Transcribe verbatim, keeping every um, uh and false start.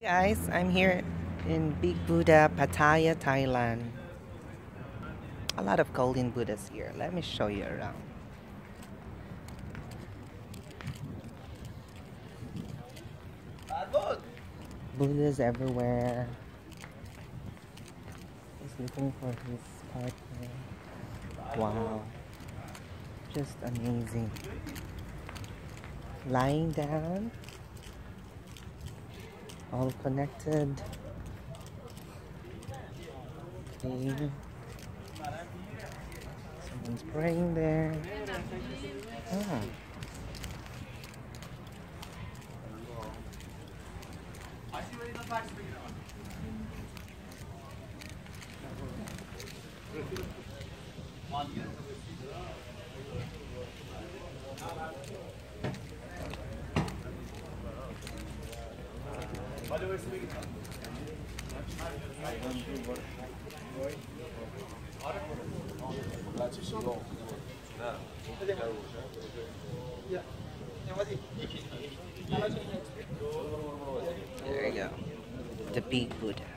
Guys, I'm here in Big Buddha, Pattaya, Thailand. A lot of golden Buddhas here. Let me show you around. Buddhas everywhere. He's looking for his partner. Wow. Just amazing. Lying down. All connected. Okay. Someone's praying there. Ah. There you go. The big Buddha.